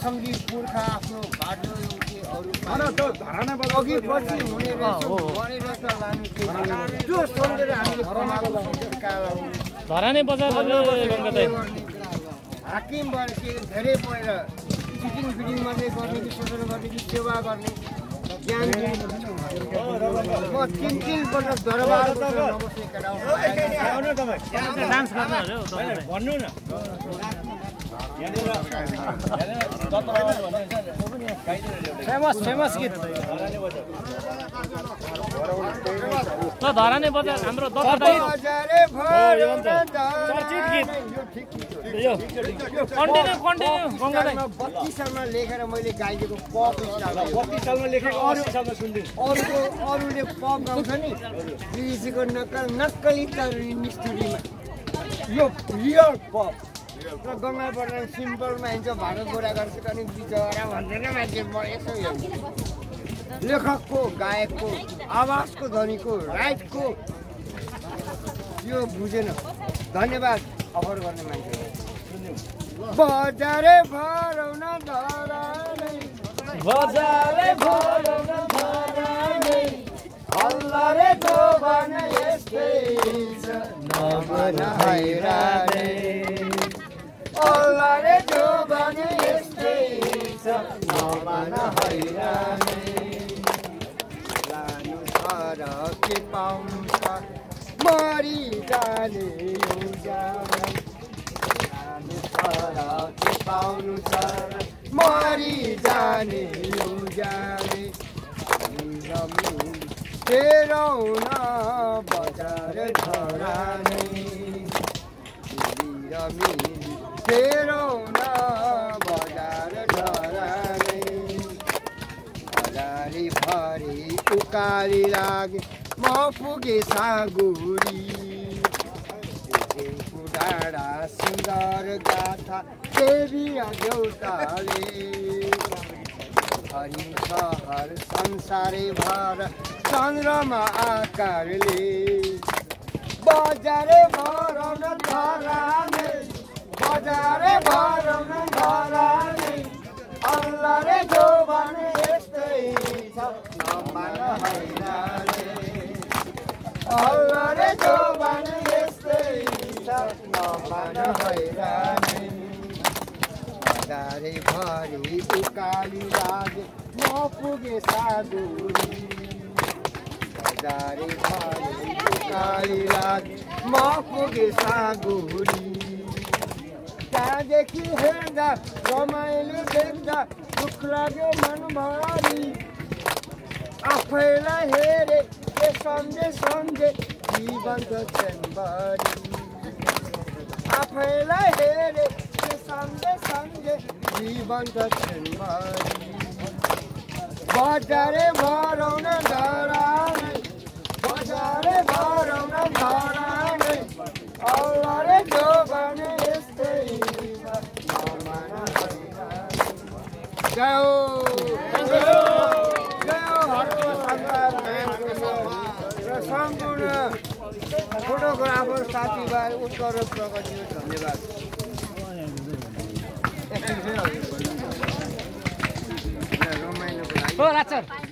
सम्झी पुर्खा आफ्नो बाटो अघि पछि हुने रहेछ भनेर त लानु त्यो सम्झेर हामीले कमाएको धराने बजार हाकिमबाट के धेरै पढेर चिटिङ फिटिङ मात्रै गर्ने कि शोषण गर्ने कि सेवा गर्ने ज्ञान म तिन पल्ट दरबार नबस्ने केटा भन्नु न फेमस गीत ल धराने बजार हाम्रो चर्चित गीत यो कन्टिन्यू 32 सालमा लेखेर मैले गाइदिएको पप स्टाइल 32 सालमा लेखेको 80 सालमा सुन्दिनु अरूले पप गाउँछ नि कृषिको नक्कली निष्ठुरीमा यो रियल पप र गङ्गाबाट सिम्पलमा हिँड्छ भारत गोरा गर्छ अनि बिचरा भन्दैन मान्छे म यसो हेर्छु लेखकको गायकको आवाजको ध्वनिको राइटको यो बुझेन धन्यवाद अफर गर्ने मान्छे बजारे भरौन धरानै बजारे भरौन धरानै हल्ला रे जोबन यस्तै छ नभन हैरानै हल्ला रे जोबन यस्तै छ नभन हैरानै लानु तर के पाउँछ मरि जाने यो जाने लानु तर के पाउनु छ मरि जाने यो जाने तेरौन बजार धरानै तेरौन बजार धरानै हजारी भरी उकाली लागे म पुगे सागुरी डाँडा सुन्दर गाथा देवी देउताले हरि सहर संसारै भर चन्द्रमा आकारले बजारे भरौन धरानै बजारे भरौन धरानै अल्ला रे जोबन यस्तै छ नमान हैरानै अल्ला रे जोबन यस्तै छ नमान हैरानै हजारे भरी उकाली लागे म पुगे सागुरी हजारे भरी उकाली लागे म पुगे सागुरी त्यहाँदेखि हेर्दा रमाइलो देख्दा दुख लाग्यो मनभरि आफैलाई हेरे के सम्झे जीवन त क्षणभरि आफैलाई हेरे के सम्झे जीवन त क्षणभरि बजारे भरौन धरानै बजारे भरौन धरानै अल्ला रे जोबन यस्तै नमान हैरानै जय हो सम्पूर्ण फोटोग्राफर साथीभाइ उत्तर प्रगति धन्यवाद रमाइलोको लागि